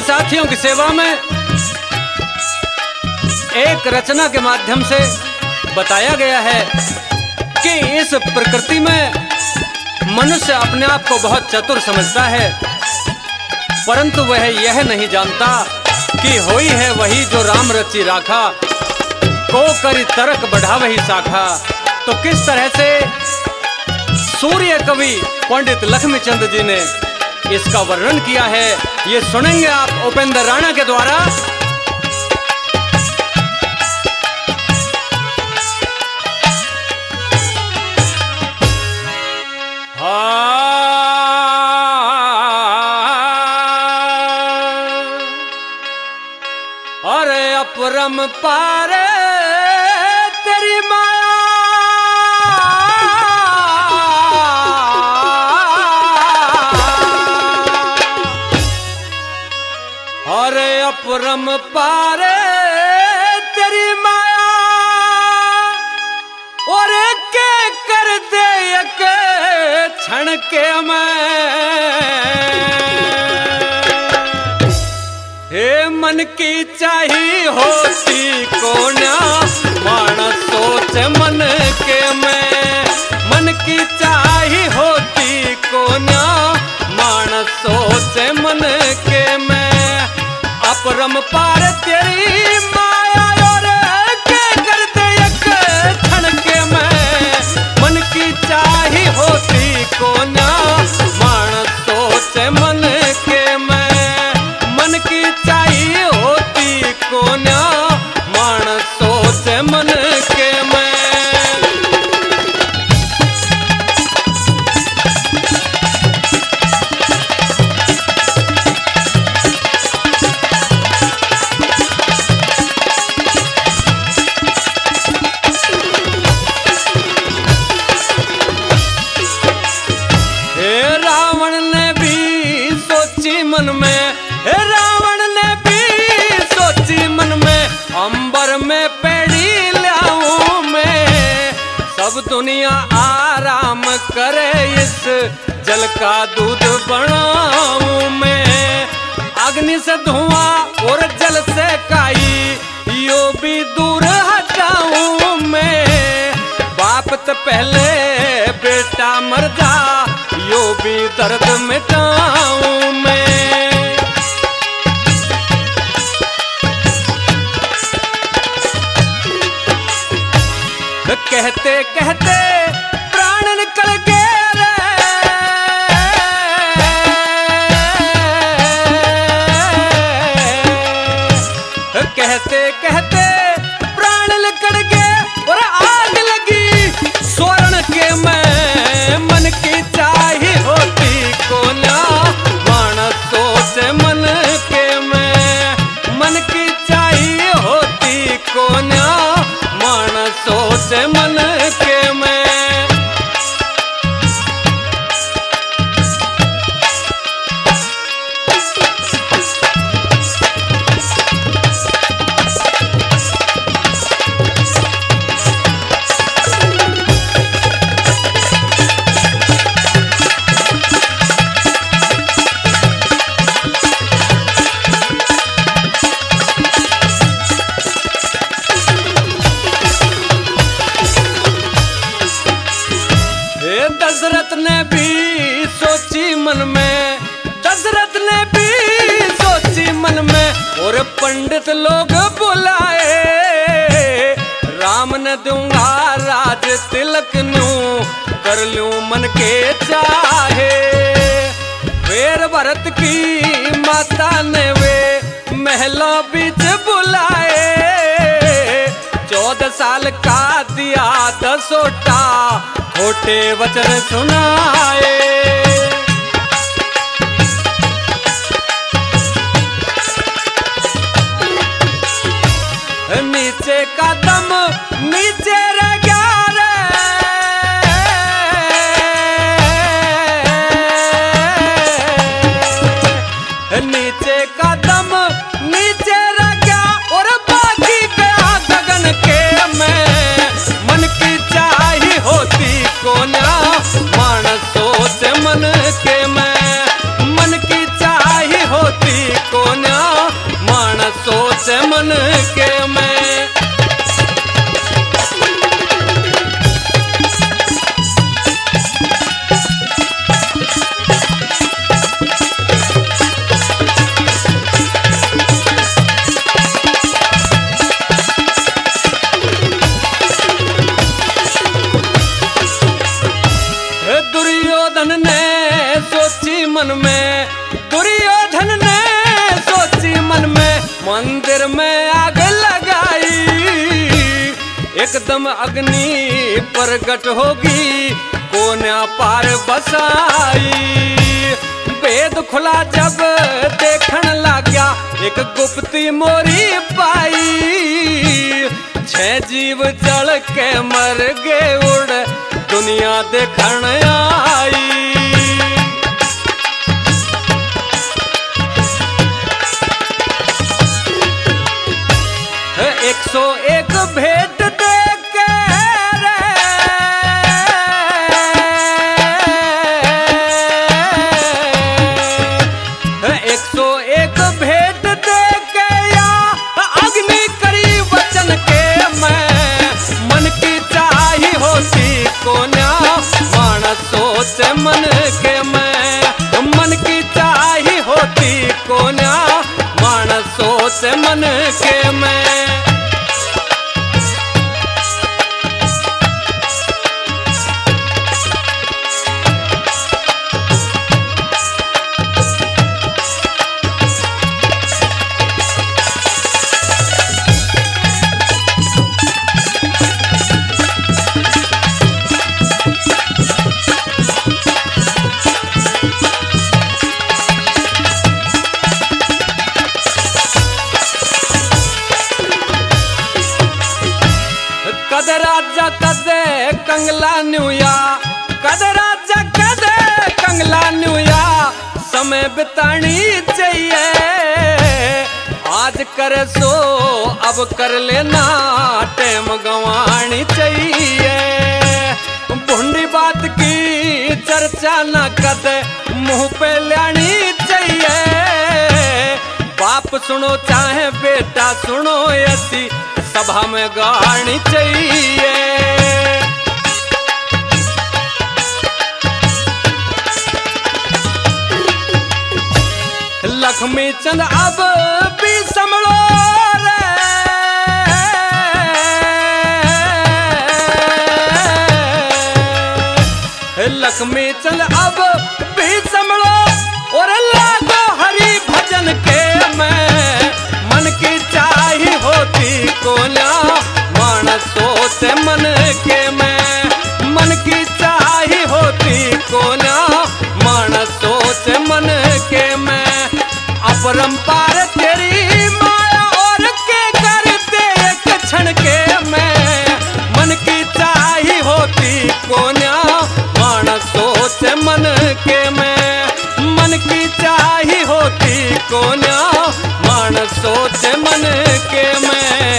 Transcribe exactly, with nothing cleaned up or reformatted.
साथियों की सेवा में एक रचना के माध्यम से बताया गया है कि इस प्रकृति में मनुष्य अपने आप को बहुत चतुर समझता है, परंतु वह यह नहीं जानता कि होई है वही जो राम रचि राखा, को करी तरक बढ़ा वही शाखा। तो किस तरह से सूर्य कवि पंडित लक्ष्मीचंद जी ने इसका वर्णन किया है, ये सुनेंगे आप उपेंद्र राणा के द्वारा। अरे अपरम पारे तेरी माया, अरे अपरम पारे तेरी माया, और के कर दे एक क्षण के मैं, हे मन की चाही होती कोन्या मानस सोच मन के मैं, मन की चाही होती कोन्या मानस सोच मन के मैं। अपरम पार तेरी माया और के कर दे एक क्षण के मैं, मन की चाही होती कोन्या मानस सोच मन के मैं, मन की चाहिए होती कोन्या मानस सोच मन के मैं। हे रावण ने भी सोची मन में, हे रावण ने भी सोची मन में, अंबर में पेड़ी लाऊं मैं, सब दुनिया आराम करे इस जल का दूध बनाऊं मैं। अग्नि से धुआं और जल से काई यो भी दूर हटाऊं मैं, बाप तो पहले बेटा मर जा यो भी दर्द मिटाऊं मैं। कहते कहते प्राण निकल गए रे, कहते कहते प्राण निकल गए और आग लगी स्वर्ण के मैं, मन की चाही होती कोन्या मानस सोच मन के मैं, मन की चाही होती कोन्या मानस सोच मन के मैं। दशरथ ने भी सोची मन में, दशरथ ने भी सोची मन में, और पंडित लोग बुलाए, राम ने दूंगा राज तिलक नू कर लूं मन के चाहे। फिर भरत की माता ने वे महलों बीच बुलाए, चौदह साल का दिया दसोटा खोटे वचन सुनाए। नीचे का दम नीचे रह गया रे, नीचे का दम नीचे रह गया और बाकी गया गगन के मैं, मन की चाही होती कोन्या मानस मन में, दुर्योधन ने सोची मन में, मंदिर में आग लगाई। एकदम अग्नि प्रकट होगी, कोन्या पार बसाई। वेद खुला जब देखन लग गया, एक गुप्ती मोरी पाई। छह जीव जल के मर गए उड़, दुनिया देखन आई। एक सौ एक भेंट दे के रे, एक सौ एक भेंट दे के या अग्नि करी वचन के मैं। मन की चाही होती कोन्या, मानस सोच मन के मैं। मन की चाही होती कोन्या, मानस सोच मन के मैं। कद राजा कदे कंगला न्यूया, कद राजा कदे कंगला न्यूया। समय बितानी चाहिए, आज करे सो अब कर लेना, टेम गंवानी चाहिए। भुंडी बात की चर्चा न कदे मुंह पे लानी चाहिए। बाप सुनो चाहे बेटा सुनो, ऐसी सभा में गानी चाहिए। लक्ष्मी चंद अब भी संभलो रे, लक्ष्मी चंद अब भी संभलो और लागो हरि भजन के मैं। मन की चाही होती कोन्या, मानस सोच मन के मैं। मन की चाही होती कोन्या, मानस सोच मन के मैं। अपरंपार तेरी माया और के करते एक क्षण के मैं। मन की चाही होती कोन्या, मानस सोच मन के मैं। मन की चाही होती कोन्या, मानस सोच मन के मैं।